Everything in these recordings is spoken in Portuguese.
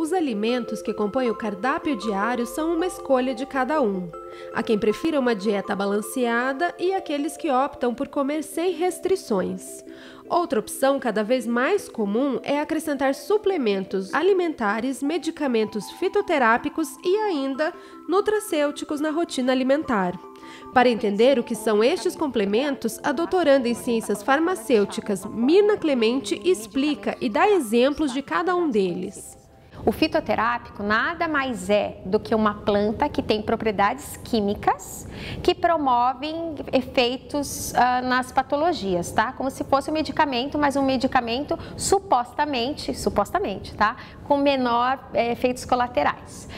Os alimentos que compõem o cardápio diário são uma escolha de cada um. Há quem prefira uma dieta balanceada e aqueles que optam por comer sem restrições. Outra opção cada vez mais comum é acrescentar suplementos alimentares, medicamentos fitoterápicos e ainda nutracêuticos na rotina alimentar. Para entender o que são estes complementos, a doutoranda em ciências farmacêuticas Mirna Clemente explica e dá exemplos de cada um deles. O fitoterápico nada mais é do que uma planta que tem propriedades químicas que promovem efeitos nas patologias, tá? Como se fosse um medicamento, mas um medicamento supostamente, tá? Com menor efeitos colaterais.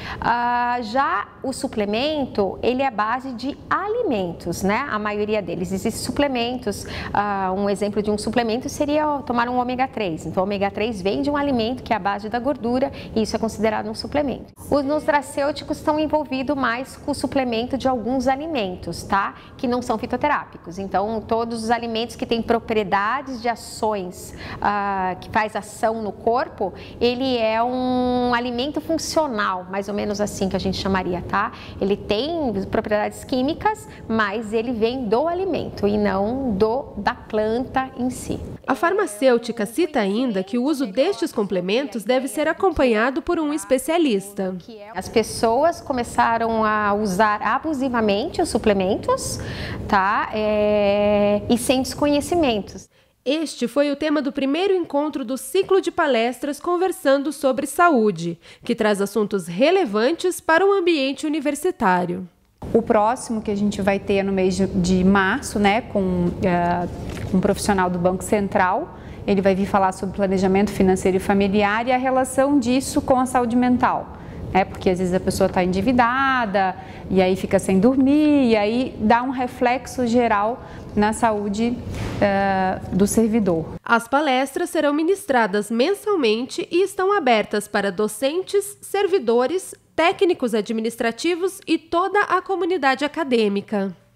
Já o suplemento, ele é à base de alimentos, né? A maioria deles. Existem suplementos, um exemplo de um suplemento seria tomar um ômega 3. Então, o ômega 3 vem de um alimento que é a base da gordura e isso é considerado um suplemento. Os nutracêuticos estão envolvidos mais com o suplemento de alguns alimentos, tá? Que não são fitoterápicos. Então, todos os alimentos que têm propriedades de ações, que faz ação no corpo, ele é um alimento funcional, mais ou menos assim que a gente chamaria, tá? Ele tem propriedades químicas, mas ele vem do alimento e não da planta em si. A farmacêutica cita ainda que o uso destes complementos deve ser acompanhado por um especialista. As pessoas começaram a usar abusivamente os suplementos, tá? E sem desconhecimentos. Este foi o tema do primeiro encontro do ciclo de palestras Conversando sobre Saúde, que traz assuntos relevantes para o ambiente universitário. O próximo que a gente vai ter no mês de março, né, com um profissional do Banco Central, ele vai vir falar sobre planejamento financeiro e familiar e a relação disso com a saúde mental. Porque às vezes a pessoa está endividada e aí fica sem dormir e aí dá um reflexo geral na saúde do servidor. As palestras serão ministradas mensalmente e estão abertas para docentes, servidores, técnicos administrativos e toda a comunidade acadêmica.